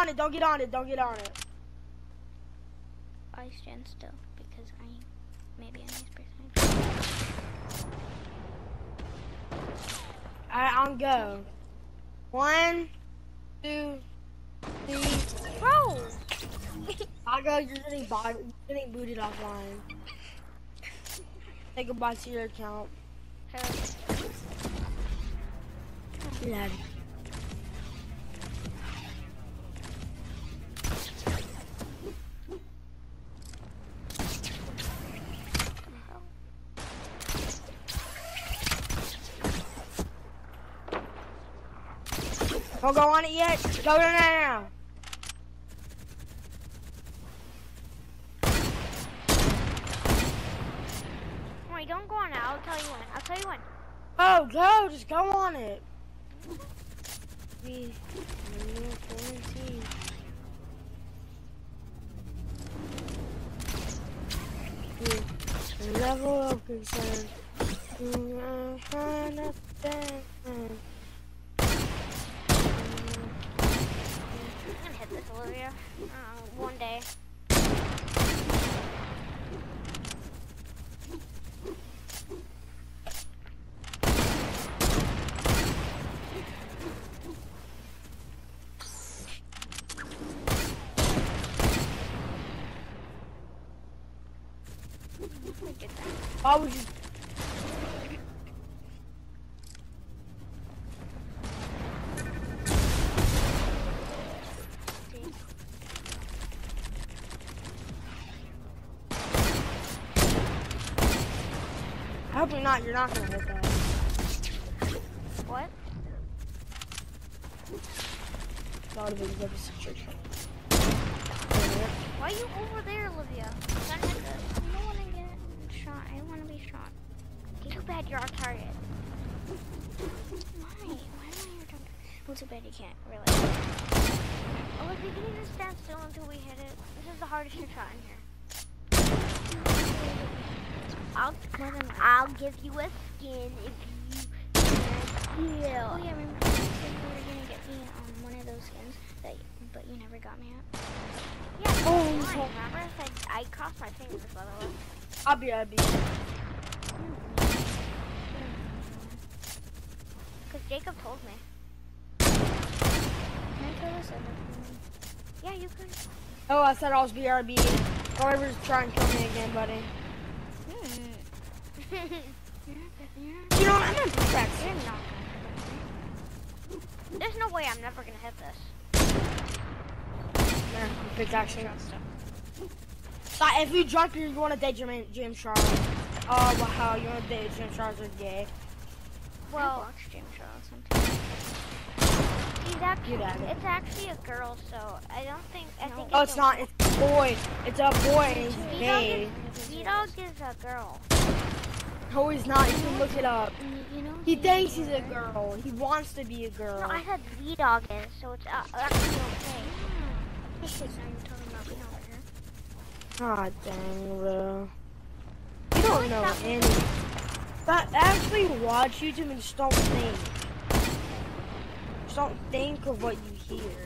on it. Don't get on it. Don't get on it. I stand still because maybe I need space. Alright, on go. 1, 2, 3. Bro! I'll go. You're getting booted offline. Say goodbye to your account. Yeah. Don't go on it yet. Go now. Wait, don't go on it. I'll tell you when. I'll tell you when. Oh, go. Just go on it. Level of concern. I'm gonna hit this, Olivia. One day. Why would you? I hope you're not gonna hit that. What? That would have been good for your Why are you over there, Olivia? I don't want to get shot. I want to be shot. Too bad you're our target. Why? Why am I your target? Well, too bad you can't, really. Olivia, can you just stand still until we hit it? This is the hardest shot in here. I'll give you a skin if you can heal. Oh yeah, remember you were gonna get me one of those skins but you never got me at. Yeah. Oh, remember I said I crossed my fingers by the way. I'll be. Cause Jacob told me. Can I kill this other? Yeah, you could. Oh, I said I was BRB. Don't ever try and kill me again, buddy. You know, I'm not perfect. You're not. There's no way I'm never gonna hit this. Yeah, big action. But if you drunk, you want to date Jim Charles. Oh, wow, you want to date Jim Charles or gay? Well, I watch Jim Charles sometimes. It's actually a girl, so I don't think. I think. Oh, it's not. It's a boy. It's a boy. And he's gay. V-Dog is a girl. No, he's not. You can look it up. You know, he thinks he's a girl. He wants to be a girl. No, I said V-Dog is, so it's actually okay. Just now you're talking about V-Dog here. God dang, bro. You don't know anything. But actually watch YouTube and just don't think. Just don't think of what you hear.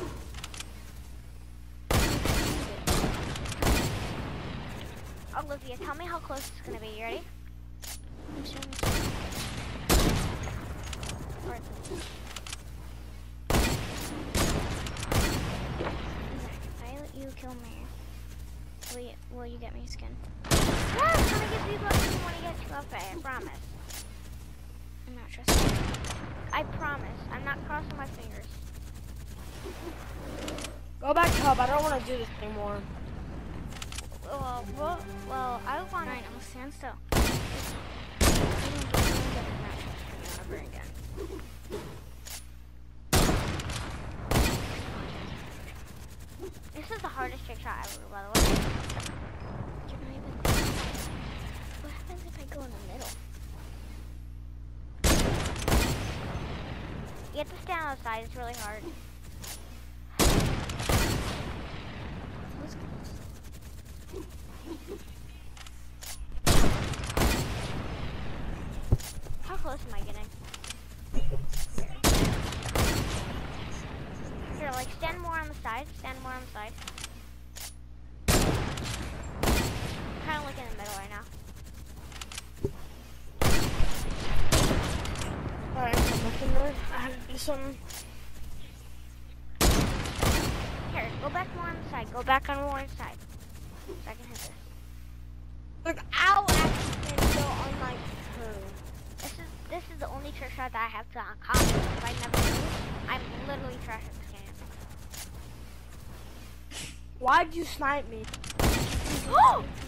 Olivia, tell me how close it's gonna be. You ready? I let you kill me. Will you get me a skin? Yeah, I'm gonna give you what you want to get to buffet, I promise. I'm not trusting you. I promise. I'm not crossing my fingers. Go back to hub. I don't want to do this anymore. Well, I want to. I'll stand still. Never again. This is the hardest trick shot ever, by the way. What happens if I go in the middle? You have to stand on the side, it's really hard. How close am I getting? Here, like stand more on the side. side. Stand more on the side. Kind of look in the middle right now. Alright, I'm looking there. I have to do something. Here, go back more on the side. Go back on one side. So I can hit this. Look, I'll actually go on like her. This is the only trick shot that I have to accomplish. If I never do, I'm literally trash at this game. Why'd you snipe me? Oh!